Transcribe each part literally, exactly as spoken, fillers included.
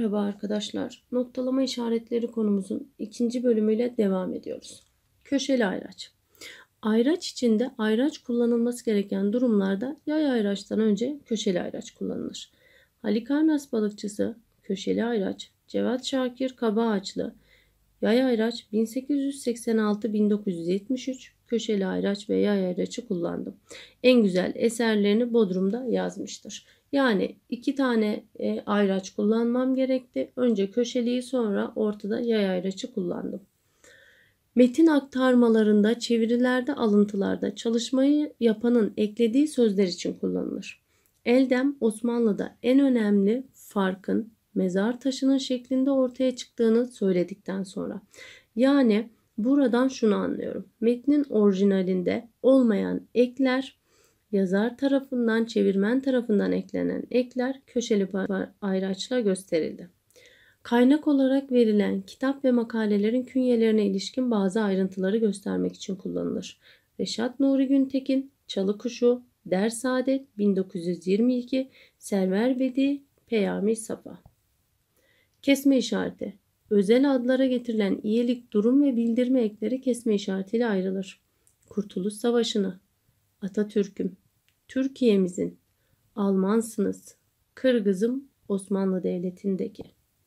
Merhaba arkadaşlar. Noktalama işaretleri konumuzun ikinci bölümüyle devam ediyoruz. Köşeli ayraç. Ayraç içinde ayraç kullanılması gereken durumlarda yay ayraçtan önce köşeli ayraç kullanılır. Halikarnas balıkçısı köşeli ayraç, Cevat Şakir Kabaağaçlı yay ayraç bin sekiz yüz seksen altı - bin dokuz yüz yetmiş üç köşeli ayraç ve yay ayraçı kullandım. En güzel eserlerini Bodrum'da yazmıştır. Yani iki tane e, ayraç kullanmam gerekti. Önce köşeliyi, sonra ortada yay ayraçı kullandım. Metin aktarmalarında, çevirilerde, alıntılarda çalışmayı yapanın eklediği sözler için kullanılır. Eldem Osmanlı'da en önemli farkın mezar taşının şeklinde ortaya çıktığını söyledikten sonra. Yani buradan şunu anlıyorum. Metnin orijinalinde olmayan ekler, yazar tarafından, çevirmen tarafından eklenen ekler köşeli ayraçla gösterildi. Kaynak olarak verilen kitap ve makalelerin künyelerine ilişkin bazı ayrıntıları göstermek için kullanılır. Reşat Nuri Güntekin, Çalı Kuşu, Ders Saadet, bin dokuz yüz yirmi iki, Server Bedi, Peyami Safa. Kesme işareti. Özel adlara getirilen iyilik, durum ve bildirme ekleri kesme işaretiyle ayrılır. Kurtuluş Savaşı'nı, Atatürk'üm, Türkiye'mizin, Almansınız, Kırgız'ım, Osmanlı Devleti'ndeki.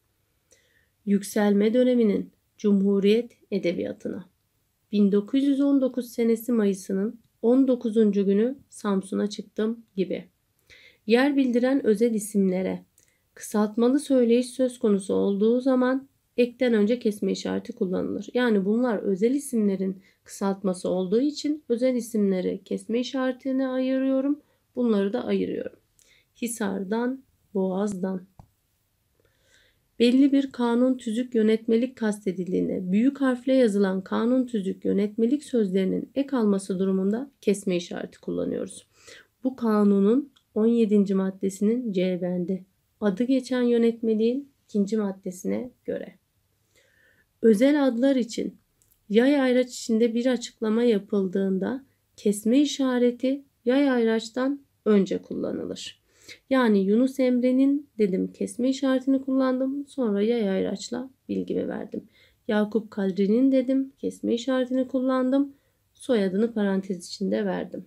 Yükselme döneminin Cumhuriyet Edebiyatı'na. bin dokuz yüz on dokuz senesi Mayıs'ının on dokuzuncu günü Samsun'a çıktım gibi. Yer bildiren özel isimlere kısaltmalı söyleyiş söz konusu olduğu zaman ekten önce kesme işareti kullanılır. Yani bunlar özel isimlerin kısaltması olduğu için özel isimleri kesme işaretine ayırıyorum. Bunları da ayırıyorum. Hisar'dan, Boğaz'dan. Belli bir kanun, tüzük, yönetmelik kastedildiğinde büyük harfle yazılan kanun, tüzük, yönetmelik sözlerinin ek alması durumunda kesme işareti kullanıyoruz. Bu kanunun on yedinci maddesinin C bendi adı geçen yönetmeliğin ikinci maddesine göre. Özel adlar için yay ayraç içinde bir açıklama yapıldığında kesme işareti yay ayraçtan önce kullanılır. Yani Yunus Emre'nin dedim kesme işaretini kullandım. Sonra yay ayraçla bilgimi verdim. Yakup Kadri'nin dedim kesme işaretini kullandım. Soyadını parantez içinde verdim.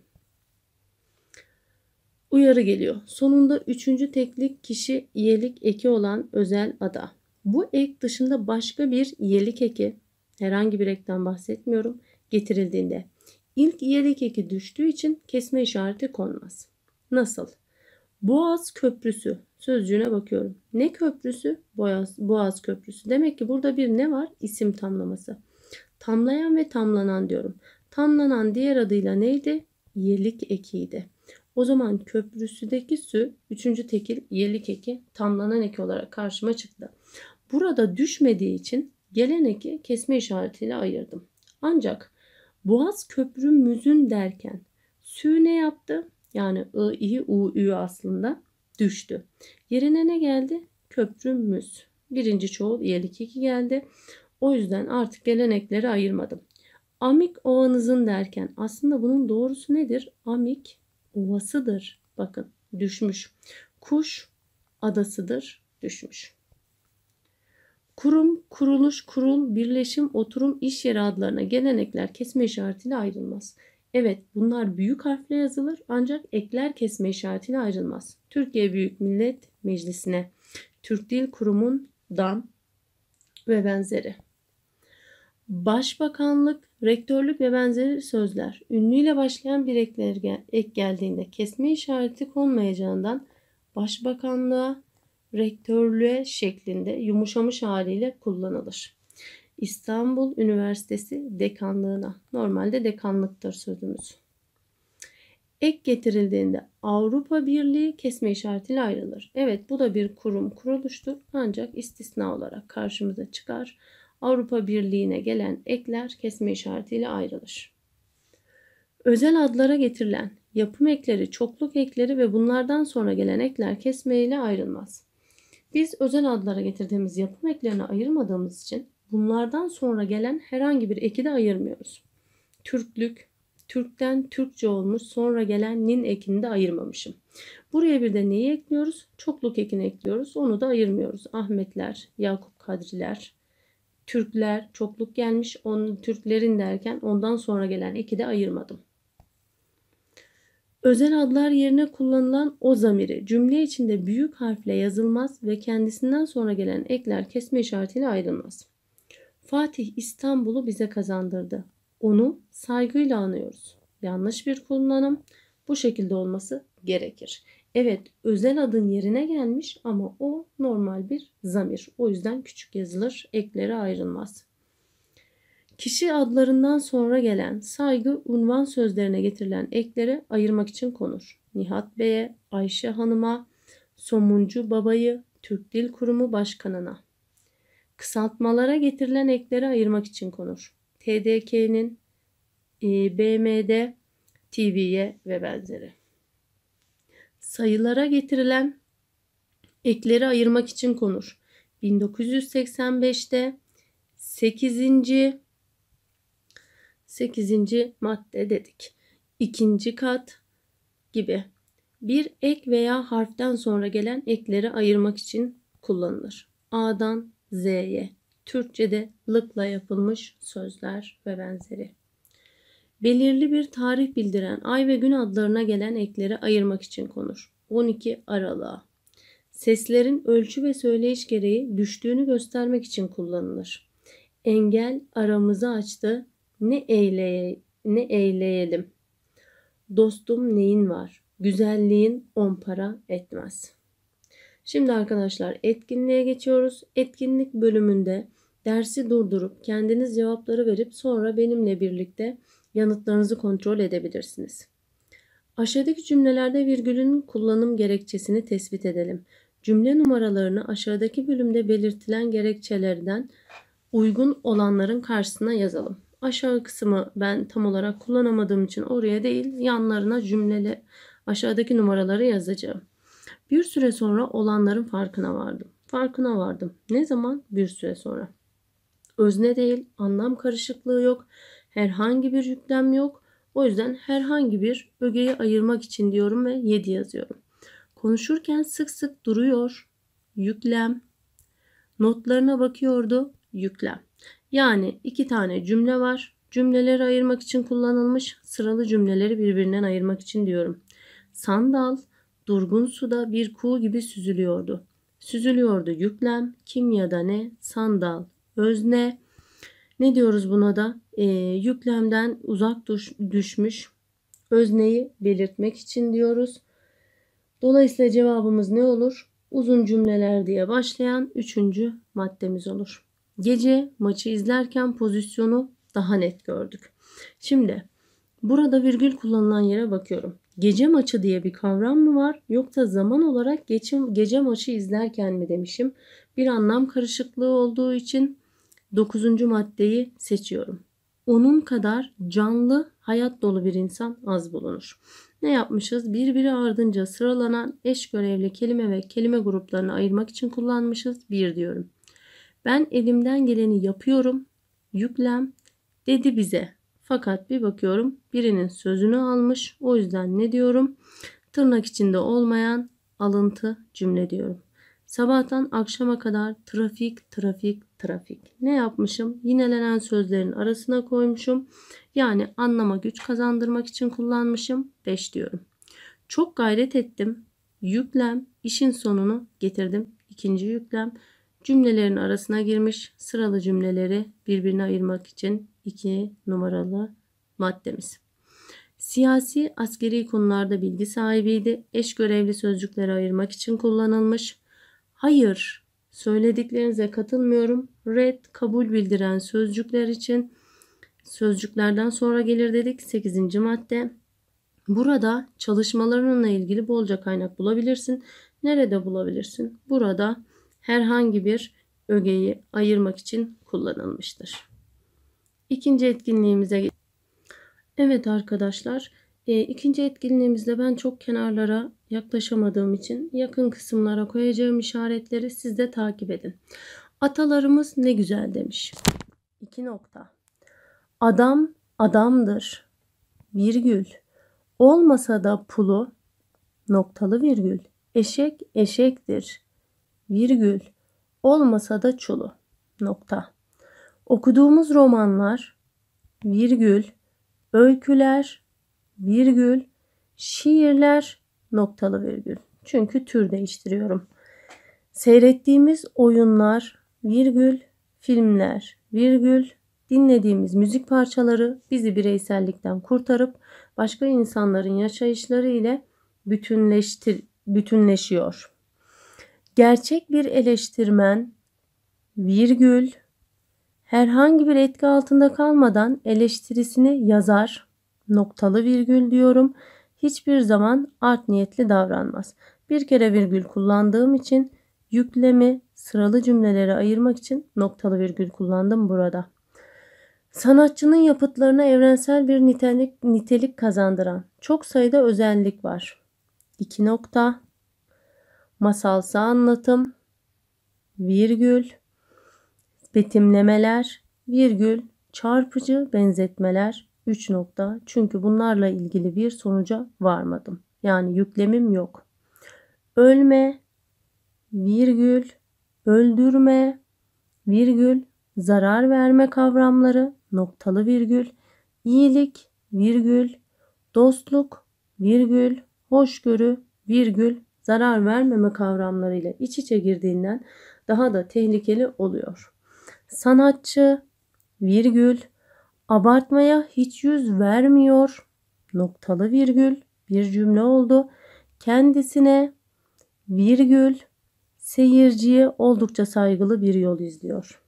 Uyarı geliyor. Sonunda üçüncü teklik kişi iyelik eki olan özel ada. Bu ek dışında başka bir iyelik eki, herhangi bir ekten bahsetmiyorum, getirildiğinde ilk iyelik eki düştüğü için kesme işareti konmaz. Nasıl? Boğaz Köprüsü sözcüğüne bakıyorum. Ne köprüsü? Boğaz, Boğaz Köprüsü. Demek ki burada bir ne var? İsim tamlaması. Tamlayan ve tamlanan diyorum. Tamlanan diğer adıyla neydi? İyelik ekiydi. O zaman köprüsüdeki sü üçüncü tekil iyelik eki tamlanan eki olarak karşıma çıktı. Burada düşmediği için gelen eki kesme işaretiyle ayırdım. Ancak Boğaz Köprümüzün derken sü ne yaptı? Yani ı, i, u, ü aslında düştü. Yerine ne geldi? Köprümüz. Birinci çoğul iyelik eki geldi. O yüzden artık gelenekleri ayırmadım. Amik ovanızın derken aslında bunun doğrusu nedir? Amik ovasıdır. Bakın düşmüş. Kuş adasıdır. Düşmüş. Kurum, kuruluş, kurul, birleşim, oturum, iş yeri adlarına gelenekler kesme işaretiyle ayrılmaz. Evet, bunlar büyük harfle yazılır ancak ekler kesme işaretiyle ayrılmaz. Türkiye Büyük Millet Meclisi'ne, Türk Dil Kurumu'ndan ve benzeri. Başbakanlık, rektörlük ve benzeri sözler ünlüyle başlayan bir ekler, ek geldiğinde kesme işareti konmayacağından başbakanlığa, rektörlüğe şeklinde yumuşamış haliyle kullanılır. İstanbul Üniversitesi dekanlığına. Normalde dekanlıktır sözümüz. Ek getirildiğinde Avrupa Birliği kesme işaretiyle ayrılır. Evet, bu da bir kurum, kuruluştur ancak istisna olarak karşımıza çıkar. Avrupa Birliği'ne gelen ekler kesme işaretiyle ayrılır. Özel adlara getirilen yapım ekleri, çokluk ekleri ve bunlardan sonra gelen ekler kesmeyle ayrılmaz. Biz özel adlara getirdiğimiz yapım eklerini ayırmadığımız için bunlardan sonra gelen herhangi bir eki de ayırmıyoruz. Türklük, Türk'ten Türkçe olmuş, sonra gelen nin ekini de ayırmamışım. Buraya bir de neyi ekliyoruz? Çokluk ekini ekliyoruz. Onu da ayırmıyoruz. Ahmetler, Yakup Kadriler, Türkler çokluk gelmiş. Onun Türklerin derken ondan sonra gelen eki de ayırmadım. Özel adlar yerine kullanılan o zamiri cümle içinde büyük harfle yazılmaz ve kendisinden sonra gelen ekler kesme işaretiyle ayrılmaz. Fatih İstanbul'u bize kazandırdı. Onu saygıyla anıyoruz. Yanlış bir kullanım. Bu şekilde olması gerekir. Evet, özel adın yerine gelmiş ama o normal bir zamir. O yüzden küçük yazılır, ekleri ayrılmaz. Kişi adlarından sonra gelen saygı unvan sözlerine getirilen ekleri ayırmak için konur. Nihat Bey'e, Ayşe Hanım'a, Somuncu Baba'yı, Türk Dil Kurumu Başkanı'na. Kısaltmalara getirilen ekleri ayırmak için konur. T D K'nin, B M D, T V'ye ve benzeri. Sayılara getirilen ekleri ayırmak için konur. bin dokuz yüz seksen beşte sekizinci sekizinci madde dedik. İkinci kat gibi. Bir ek veya harften sonra gelen ekleri ayırmak için kullanılır. A'dan Z'ye. Türkçe'de lıkla yapılmış sözler ve benzeri. Belirli bir tarih bildiren ay ve gün adlarına gelen ekleri ayırmak için konur. on iki Aralık'a. Seslerin ölçü ve söyleyiş gereği düştüğünü göstermek için kullanılır. Engel aramızı açtı. Ne eyleye, ne eyleyelim. Dostum neyin var? Güzelliğin on para etmez. Şimdi arkadaşlar etkinliğe geçiyoruz. Etkinlik bölümünde dersi durdurup kendiniz cevapları verip sonra benimle birlikte yanıtlarınızı kontrol edebilirsiniz. Aşağıdaki cümlelerde virgülün kullanım gerekçesini tespit edelim. Cümle numaralarını aşağıdaki bölümde belirtilen gerekçelerden uygun olanların karşısına yazalım. Aşağı kısmı ben tam olarak kullanamadığım için oraya değil, yanlarına cümleli aşağıdaki numaraları yazacağım. Bir süre sonra olanların farkına vardım. Farkına vardım. Ne zaman? Bir süre sonra. Özne değil, anlam karışıklığı yok, herhangi bir yüklem yok. O yüzden herhangi bir ögeyi ayırmak için diyorum ve yedi yazıyorum. Konuşurken sık sık duruyor, yüklem. Notlarına bakıyordu, yüklem. Yani iki tane cümle var. Cümleleri ayırmak için kullanılmış, sıralı cümleleri birbirinden ayırmak için diyorum. Sandal durgun suda bir kuğu gibi süzülüyordu. Süzülüyordu yüklem, kim ya da ne, sandal, özne. Ne diyoruz buna da? E, yüklemden uzak düş, düşmüş özneyi belirtmek için diyoruz. Dolayısıyla cevabımız ne olur? Uzun cümleler diye başlayan üçüncü maddemiz olur. Gece maçı izlerken pozisyonu daha net gördük. Şimdi burada virgül kullanılan yere bakıyorum. Gece maçı diye bir kavram mı var yoksa zaman olarak gece, gece maçı izlerken mi demişim? Bir anlam karışıklığı olduğu için dokuzuncu maddeyi seçiyorum. Onun kadar canlı, hayat dolu bir insan az bulunur. Ne yapmışız? Birbiri ardınca sıralanan eş görevli kelime ve kelime gruplarını ayırmak için kullanmışız. Bir diyorum. Ben elimden geleni yapıyorum. Yüklem dedi bize. Fakat bir bakıyorum birinin sözünü almış. O yüzden ne diyorum? Tırnak içinde olmayan alıntı cümle diyorum. Sabahtan akşama kadar trafik, trafik, trafik. Ne yapmışım? Yinelenen sözlerin arasına koymuşum. Yani anlama güç kazandırmak için kullanmışım. beş diyorum. Çok gayret ettim. Yüklem, işin sonunu getirdim. İkinci yüklem. Cümlelerin arasına girmiş. Sıralı cümleleri birbirine ayırmak için iki numaralı maddemiz. Siyasi, askeri konularda bilgi sahibiydi. Eş görevli sözcükleri ayırmak için kullanılmış. Hayır, söylediklerinize katılmıyorum. Red, kabul bildiren sözcükler için sözcüklerden sonra gelir dedik. sekizinci madde. Burada çalışmalarınla ilgili bolca kaynak bulabilirsin. Nerede bulabilirsin? Burada herhangi bir ögeyi ayırmak için kullanılmıştır. İkinci etkinliğimize. Evet arkadaşlar, e, ikinci etkinliğimizde ben çok kenarlara yaklaşamadığım için yakın kısımlara koyacağım işaretleri siz de takip edin. Atalarımız ne güzel demiş. İki nokta. Adam adamdır. virgül. Olmasa da pulu, noktalı virgül. Eşek eşektir, virgül. Olmasa da çulu, nokta. Okuduğumuz romanlar, virgül. Öyküler, virgül. Şiirler, noktalı virgül. Çünkü tür değiştiriyorum. Seyrettiğimiz oyunlar, virgül. Filmler, virgül. Dinlediğimiz müzik parçaları bizi bireysellikten kurtarıp başka insanların yaşayışları ile bütünleştir, bütünleşiyor. Gerçek bir eleştirmen, virgül. Herhangi bir etki altında kalmadan eleştirisini yazar, noktalı virgül diyorum. Hiçbir zaman art niyetli davranmaz. Bir kere virgül kullandığım için yüklemi sıralı cümlelere ayırmak için noktalı virgül kullandım burada. Sanatçının yapıtlarına evrensel bir nitelik, nitelik kazandıran çok sayıda özellik var. İki nokta. Masalsı anlatım, virgül. Betimlemeler, virgül. Çarpıcı benzetmeler, üç nokta. Çünkü bunlarla ilgili bir sonuca varmadım. Yani yüklemim yok. Ölme, virgül. Öldürme, virgül. Zarar verme kavramları, noktalı virgül. İyilik, virgül. Dostluk, virgül. Hoşgörü, virgül. Zarar vermeme kavramlarıyla iç içe girdiğinden daha da tehlikeli oluyor. Sanatçı, virgül. Abartmaya hiç yüz vermiyor, noktalı virgül. Bir cümle oldu. Kendisine, virgül. Seyirciye oldukça saygılı bir yol izliyor.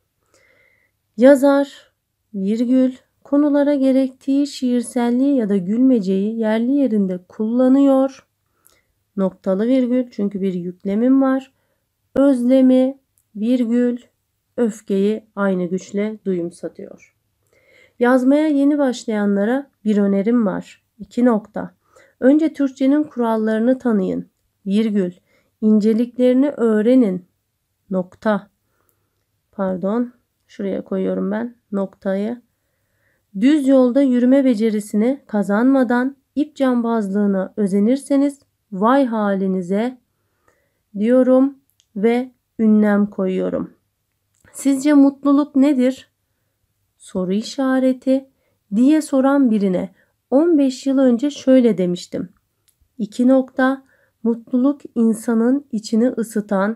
Yazar, virgül. Konulara gerektiği şiirselliği ya da gülmeceyi yerli yerinde kullanıyor, noktalı virgül. Çünkü bir yüklemim var. Özlemi, virgül. Öfkeyi aynı güçle duyumsatıyor. Yazmaya yeni başlayanlara bir önerim var. İki nokta. Önce Türkçenin kurallarını tanıyın, virgül. İnceliklerini öğrenin, nokta. Pardon, şuraya koyuyorum ben noktayı. Düz yolda yürüme becerisini kazanmadan ip cambazlığına özenirseniz vay halinize diyorum ve ünlem koyuyorum. Sizce mutluluk nedir? Soru işareti diye soran birine on beş yıl önce şöyle demiştim. İki nokta. Mutluluk insanın içini ısıtan,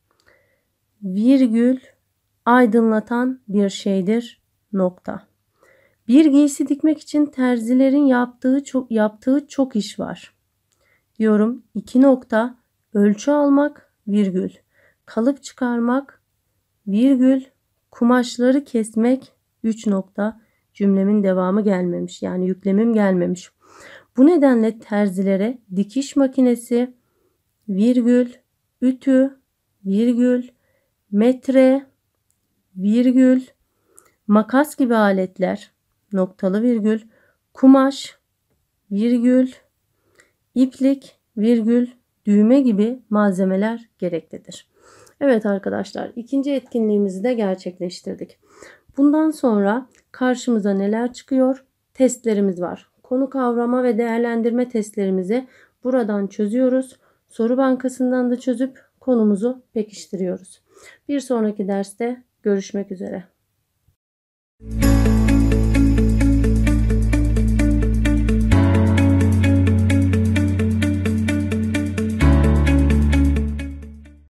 virgül. Aydınlatan bir şeydir, nokta. Bir giysi dikmek için terzilerin yaptığı çok, yaptığı çok iş var. Diyorum iki nokta. Ölçü almak, virgül. Kalıp çıkarmak, virgül. Kumaşları kesmek, üç nokta. Cümlemin devamı gelmemiş. Yani yüklemim gelmemiş. Bu nedenle terzilere dikiş makinesi, virgül. Ütü, virgül. Metre, virgül. Makas gibi aletler, noktalı virgül. Kumaş, virgül. İplik, virgül. Düğme gibi malzemeler gereklidir. Evet arkadaşlar, ikinci etkinliğimizi de gerçekleştirdik. Bundan sonra karşımıza neler çıkıyor? Testlerimiz var. Konu kavrama ve değerlendirme testlerimizi buradan çözüyoruz. Soru bankasından da çözüp konumuzu pekiştiriyoruz. Bir sonraki derste görüşmek üzere.